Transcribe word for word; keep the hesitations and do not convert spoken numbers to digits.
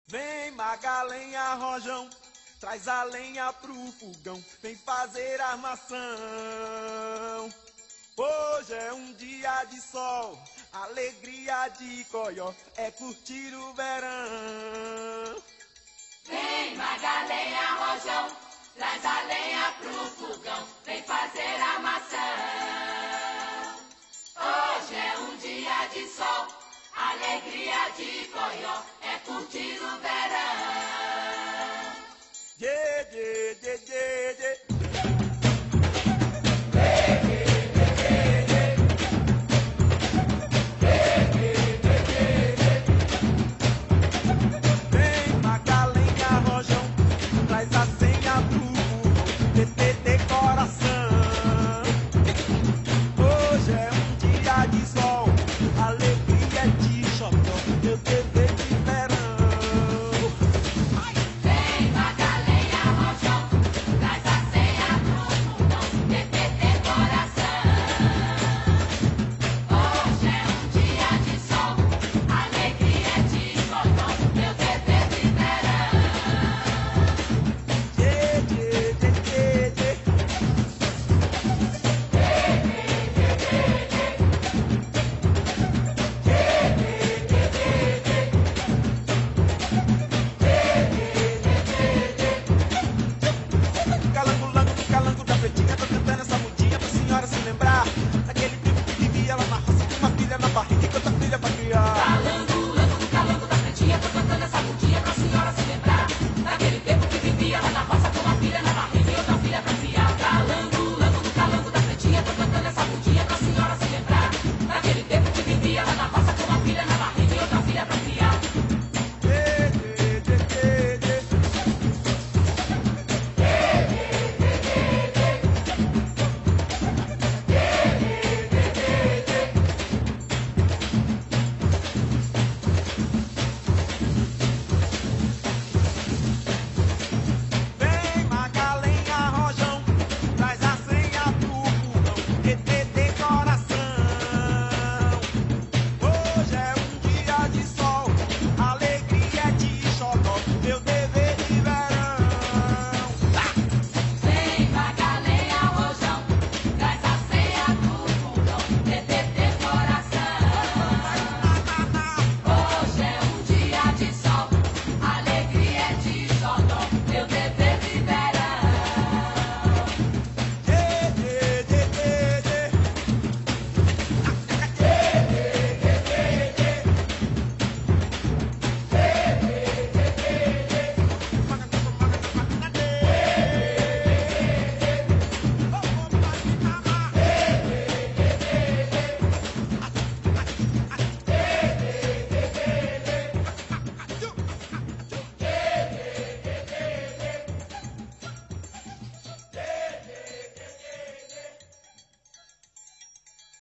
Vem Magalenha Rojão, traz a lenha pro fogão, vem fazer armação. Hoje é um dia de sol, alegria de coió, é curtir o verão. Vem Magalenha Rojão, traz a lenha pro fogão, vem fazer armação. Hoje é um dia de sol, alegria de coió, é curtir